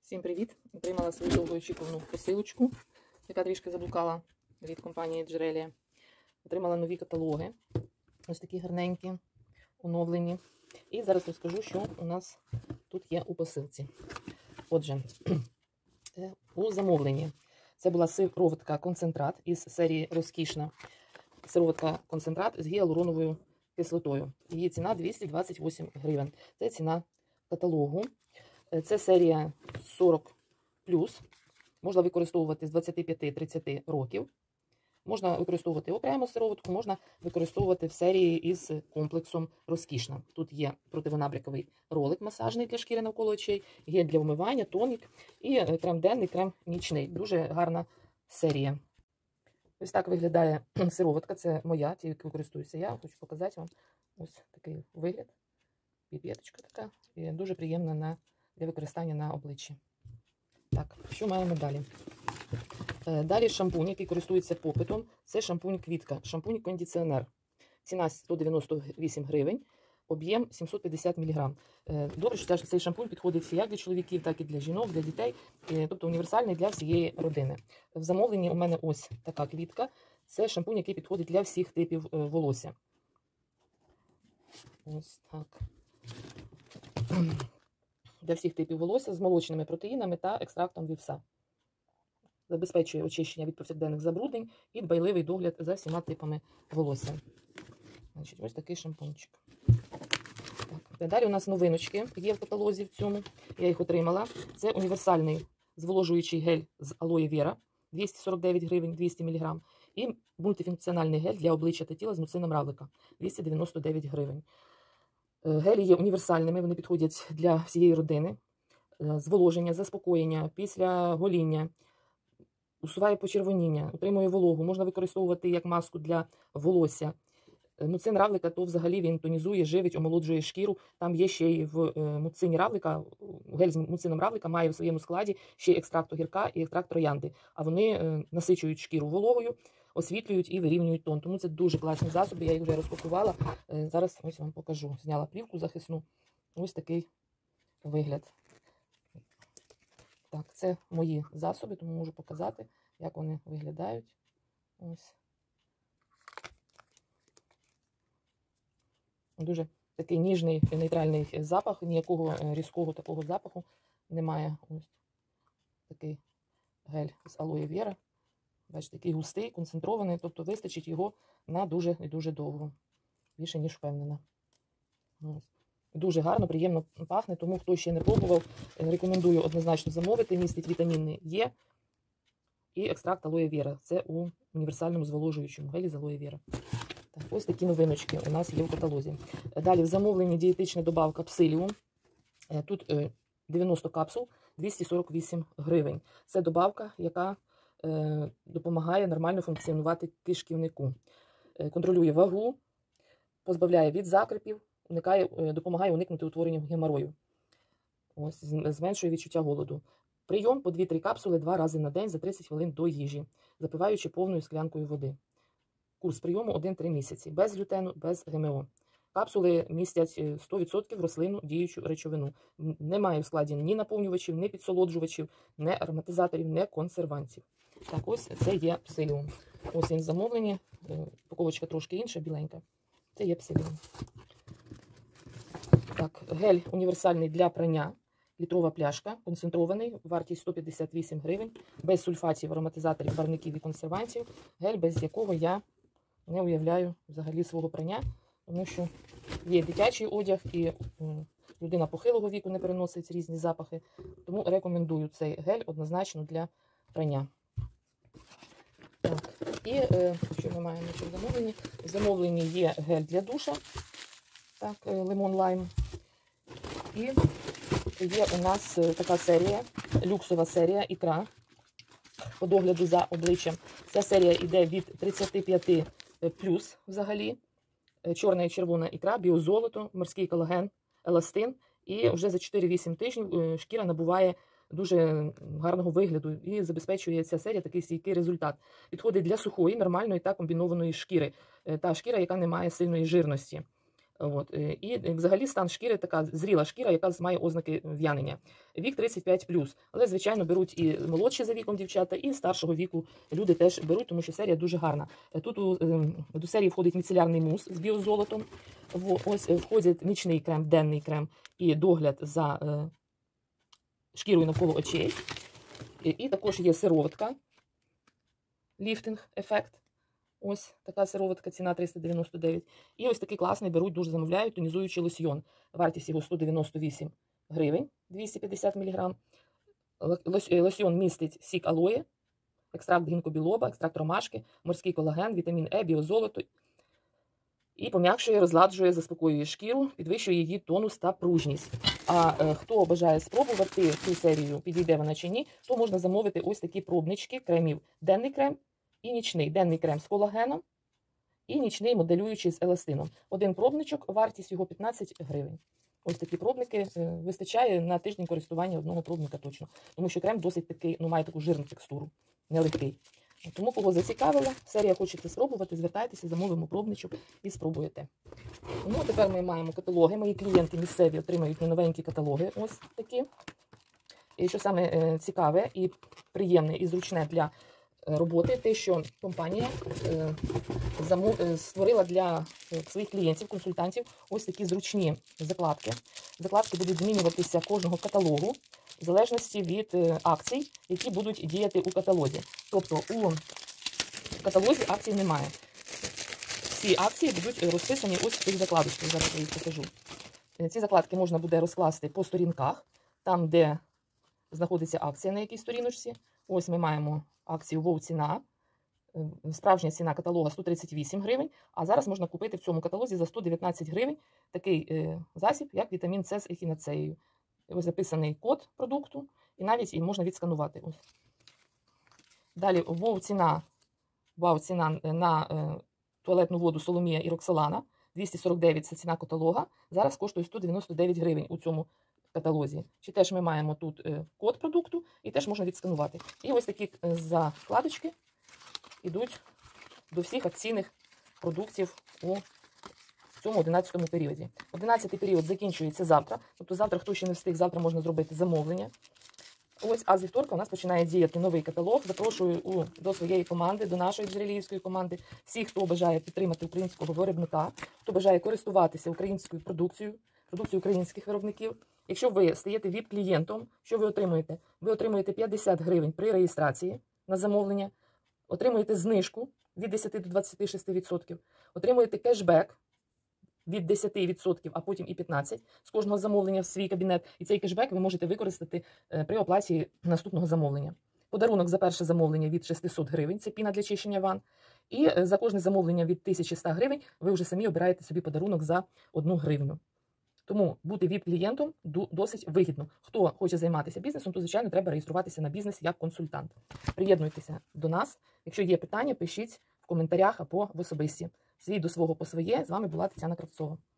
Всім привіт! Отримала свою довгоочікувану посилочку, яка трішки заблукала від компанії Джерелія. Отримала нові каталоги, ось такі гарненькі, оновлені. І зараз розкажу, що у нас тут є у посилці. Отже, у замовленні це була сироватка концентрат із серії Розкішна. Сироватка концентрат з гіалуроновою кислотою. Її ціна 228 гривень. Це ціна каталогу. Це серія 40+. Можна використовувати з 25-30 років. Можна використовувати окремо сироватку, можна використовувати в серії із комплексом Розкішна. Тут є противонабряковий ролик масажний для шкіри навколо очей, є для вмивання, тонік і крем денний, крем нічний. Дуже гарна серія. Ось так виглядає сироватка. Це моя, ті, якою користуюся я. Хочу показати вам ось такий вигляд. Піпеточка така. І дуже приємна для використання на обличчі. Так, що маємо далі? Далі шампунь, який користується попитом. Це шампунь Квітка, шампунь-кондиціонер. Ціна 198 гривень, об'єм 750 мг. Добре, що цей шампунь підходить як для чоловіків, так і для жінок, для дітей. Тобто універсальний для всієї родини. В замовленні у мене ось така квітка. Це шампунь, який підходить для всіх типів волосся. Ось так. Для всіх типів волосся з молочними протеїнами та екстрактом вівса. Забезпечує очищення від повсякденних забруднень і дбайливий догляд за всіма типами волосся. Значить, ось такий шампунчик. Так. Далі у нас новиночки є в каталозі в цьому. Я їх отримала. Це універсальний зволожуючий гель з алоє вера. 249 гривень, 200 мг. І мультифункціональний гель для обличчя та тіла з муцином равлика. 299 гривень. Гелі є універсальними, вони підходять для всієї родини. Зволоження, заспокоєння, після гоління, усуває почервоніння, утримує вологу. Можна використовувати як маску для волосся. Муцин равлика, то взагалі він тонізує, живить, омолоджує шкіру. Там є ще й в муцині равлика, гель з муцином равлика має в своєму складі ще й екстракт огірка і екстракт троянди. А вони насичують шкіру вологою, освітлюють і вирівнюють тон. Тому це дуже класні засоби, я їх вже розпакувала. Зараз ось вам покажу. Зняла плівку захисну. Ось такий вигляд. Так, це мої засоби, тому можу показати, як вони виглядають. Ось. Дуже такий ніжний, нейтральний запах, ніякого різкого такого запаху немає. Ось такий гель з алоє вера. Бачите, такий густий, концентрований, тобто вистачить його на дуже і дуже довго. Більше, ніж впевнена. Ось. Дуже гарно, приємно пахне, тому хто ще не пробував, рекомендую однозначно замовити. Містить вітаміни Е і екстракт алоє вера. Це у універсальному зволожуючому гелі з алоє вера. Так, ось такі новиночки у нас є в каталозі. Далі в замовленні дієтична добавка Псиліум. Тут 90 капсул, 248 гривень. Це добавка, яка допомагає нормально функціонувати кишківнику. Контролює вагу, позбавляє від закрепів, допомагає уникнути утворення геморою. Ось, зменшує відчуття голоду. Прийом по 2-3 капсули 2 рази на день за 30 хвилин до їжі, запиваючи повною склянкою води. Курс прийому 1-3 місяці, без глютену, без ГМО. Капсули містять 100% рослинну діючу речовину. Немає в складі ні наповнювачів, ні підсолоджувачів, ні ароматизаторів, ні консервантів. Так, ось це є Псиліум. Ось він замовлені. Упаковочка трошки інша, біленька. Це є Псиліум. Так, гель універсальний для прання. Літрова пляшка, концентрований, вартість 158 гривень, без сульфатів, ароматизаторів, барвників і консервантів. Гель, без якого я не уявляю взагалі свого прання, тому що є дитячий одяг і людина похилого віку не переносить різні запахи. Тому рекомендую цей гель однозначно для прання. Так, і що ми маємо ще в замовленні? В замовленні є гель для душа, так, лимон лайм. І є у нас така серія, люксова серія ікра по догляду за обличчям. Ця серія йде від 35 плюс взагалі. Чорна і червона ікра, біозолото, морський колаген, еластин. І вже за 4-8 тижнів шкіра набуває дуже гарного вигляду і забезпечує ця серія такий стійкий результат. Підходить для сухої, нормальної та комбінованої шкіри. Та шкіра, яка не має сильної жирності. От. І взагалі стан шкіри така зріла шкіра, яка має ознаки в'янення. Вік 35+. Але, звичайно, беруть і молодші за віком дівчата, і старшого віку люди теж беруть, тому що серія дуже гарна. Тут до серії входить міцелярний мус з біозолотом. Ось входить нічний крем, денний крем і догляд за шкірою навколо очей. І також є сироватка, ліфтинг ефект. Ось така сироватка, ціна 399. І ось такий класний беруть, дуже замовляють, тонізуючий лосьйон. Вартість його 198 гривень, 250 мг. Лосьйон містить сік алоє, екстракт гінкобілоба, екстракт ромашки, морський колаген, вітамін Е, біозолото. І пом'якшує, розладжує, заспокоює шкіру, підвищує її тонус та пружність. А хто бажає спробувати цю серію, підійде вона чи ні, то можна замовити ось такі пробнички кремів. Денний крем і нічний. Денний крем з колагеном і нічний моделюючий з еластином. Один пробничок, вартість його 15 гривень. Ось такі пробники вистачає на тиждень користування одного пробника точно. Тому що крем досить такий, має таку жирну текстуру, нелегкий. Тому, кого зацікавило, серія хочете спробувати, звертайтеся, замовимо пробничок і спробуєте. Ну, тепер ми маємо каталоги. Мої клієнти місцеві отримають новенькі каталоги. Ось такі. І що саме цікаве і приємне і зручне для роботи, те, що компанія створила для своїх клієнтів, консультантів ось такі зручні закладки. Закладки будуть змінюватися кожного каталогу в залежності від акцій, які будуть діяти у каталозі. Тобто у каталозі акцій немає. Всі акції будуть розписані ось в цих закладочках. Зараз я їх покажу. Ці закладки можна буде розкласти по сторінках, там, де знаходиться акція на якійсь сторіночці. Ось ми маємо акцію «Вов-ціна». Справжня ціна каталога 138 гривень, а зараз можна купити в цьому каталозі за 119 гривень такий засіб, як вітамін С з ехінацеєю. Ось записаний код продукту, і навіть і можна відсканувати. Ось. Далі «Вов-ціна» на туалетну воду Соломія і Роксолана. 249 – це ціна каталога. Зараз коштує 199 гривень у цьому каталозі. Чи теж ми маємо тут код продукту, і теж можна відсканувати. І ось такі закладочки йдуть до всіх акційних продуктів у цьому 11-му періоді. 11-й період закінчується завтра. Тобто завтра, хто ще не встиг, завтра можна зробити замовлення. Ось, а з вівторка у нас починає діяти новий каталог. Запрошую до своєї команди, до нашої джереліївської команди, всіх, хто бажає підтримати українського виробника, хто бажає користуватися українською продукцією українських виробників. Якщо ви стаєте ВІП-клієнтом, що ви отримуєте? Ви отримуєте 50 гривень при реєстрації на замовлення, отримуєте знижку від 10 до 26%, отримуєте кешбек від 10%, а потім і 15% з кожного замовлення в свій кабінет. І цей кешбек ви можете використати при оплаті наступного замовлення. Подарунок за перше замовлення від 600 гривень, це піна для чищення ванн. І за кожне замовлення від 1100 гривень ви вже самі обираєте собі подарунок за 1 гривню. Тому бути ВІП-клієнтом досить вигідно. Хто хоче займатися бізнесом, то, звичайно, треба реєструватися на бізнес як консультант. Приєднуйтеся до нас. Якщо є питання, пишіть в коментарях або в особисті. Свій до свого по своє. З вами була Тетяна Кравцова.